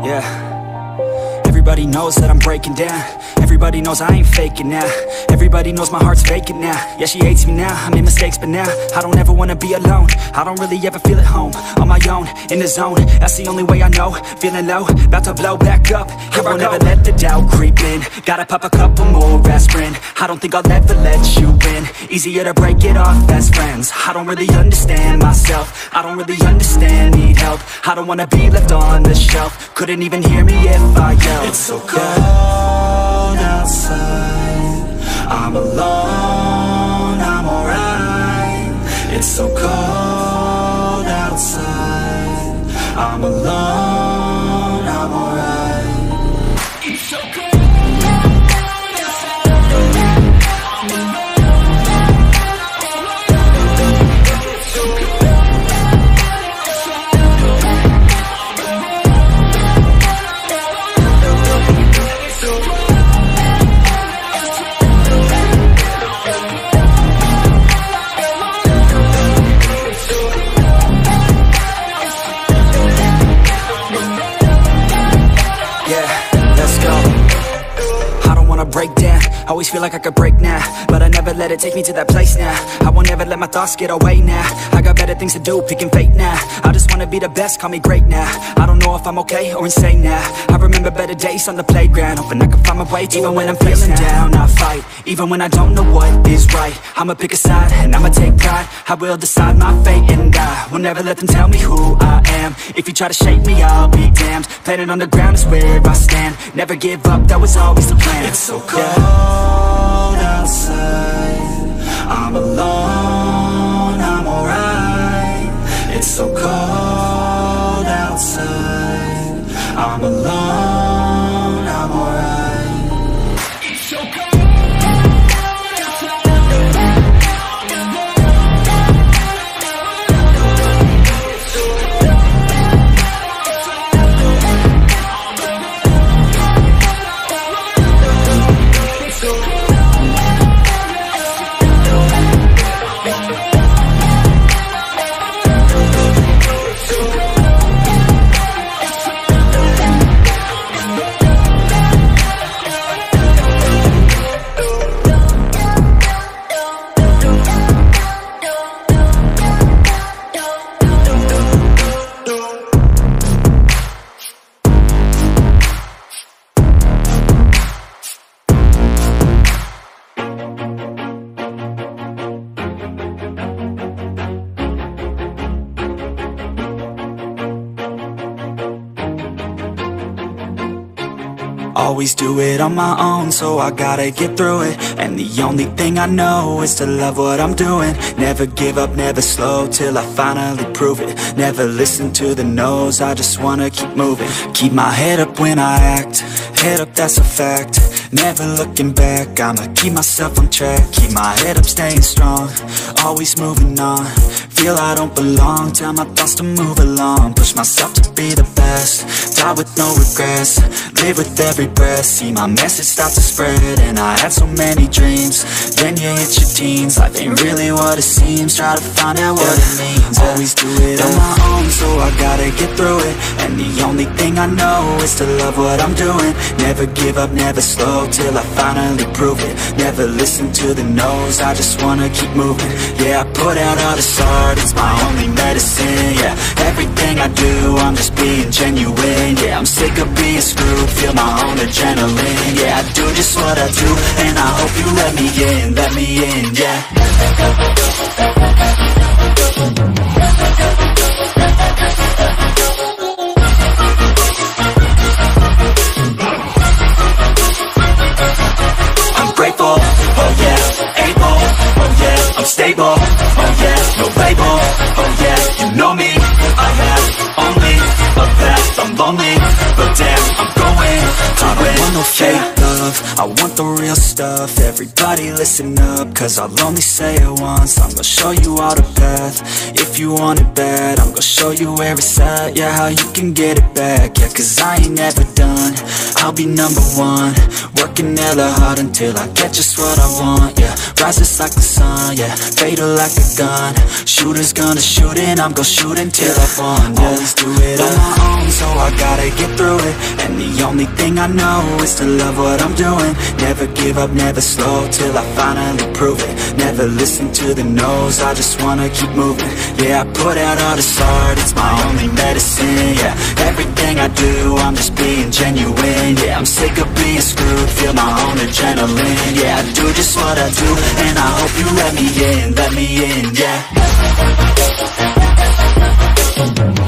Yeah. Everybody knows that I'm breaking down. Everybody knows I ain't faking now. Everybody knows my heart's vacant now. Yeah, she hates me now, I made mistakes but now I don't ever wanna be alone. I don't really ever feel at home. On my own, in the zone, that's the only way I know. Feeling low, about to blow back up. Here I won't ever let the doubt creep in. Gotta pop a couple more aspirin. I don't think I'll ever let you in. Easier to break it off best friends. I don't really understand myself. I don't really understand, need help. I don't wanna be left on the shelf. Couldn't even hear me if I yelled. It's so cold outside, I'm alone, I'm alright. It's so cold outside, I'm alone, I'm alright. It's so cold. Break down, always feel like I could break now, but I never let it take me to that place now. I won't ever let my thoughts get away now. I got better things to do, picking fate now. I just wanna be the best, call me great now. I don't know if I'm okay or insane now. I remember better days on the playground, hoping I can find my way. Even when I'm feeling down, I fight. Even when I don't know what is right, I'ma pick a side and I'ma take pride. I will decide my fate and I will never let them tell me who I am. If you try to shake me, I'll be damned. Planet on the ground is where I stand. Never give up, that was always the plan. It's so cold outside, I'm alone, I'm alright. It's so cold outside, I'm alone, I'm alright. It's so cold. Always do it on my own, so I gotta get through it. And the only thing I know is to love what I'm doing. Never give up, never slow, till I finally prove it. Never listen to the no's, I just wanna keep moving. Keep my head up when I act, head up, that's a fact. Never looking back, I'ma keep myself on track. Keep my head up, staying strong, always moving on. Feel I don't belong, tell my thoughts to move along. Push myself to be the best, die with no regrets. Live with every breath, see my message start to spread. And I had so many dreams, then you hit your teens. Life ain't really what it seems, try to find out what it means. Always do it on my own, so I gotta get through it. And the only thing I know is to love what I'm doing. Never give up, never slow, till I finally prove it. Never listen to the no's, I just wanna keep moving. Yeah, I put out all this art, it's my only medicine. Yeah, everything I do, I'm just being genuine. Yeah, I'm sick of being screwed, feel my own adrenaline. Yeah, I do just what I do, and I hope you let me in, yeah. I'm grateful, oh yeah, able, oh yeah, I'm stable, oh yeah, no label, oh yeah, you know me, I have only a path, I'm lonely, but damn, I'm going to win. I don't want no fake love, I want the real stuff. Everybody listen up, cause I'll only say it once. I'm gonna show you all the path, if you want it bad. I'm gonna show you where it's at, yeah, how you can get it back. Yeah, cause I ain't never done, I'll be number one. working hella hard until I get just what I want, yeah. Rises like the sun, yeah, fatal like a gun. Shooter's gonna shoot and I'm gonna shoot until I've won, yeah. Always do it on my own, so I gotta get through it. And the only thing I know is to love what I'm doing. Never give up, never slow, till I finally prove it. Never listen to the no's, I just wanna keep moving. Yeah, I put out all this art, it's my only medicine, yeah. Everything I do, I'm just being genuine, yeah. I'm sick of being screwed, feel my own adrenaline, yeah. I do just what I do, and I hope you let me in, yeah.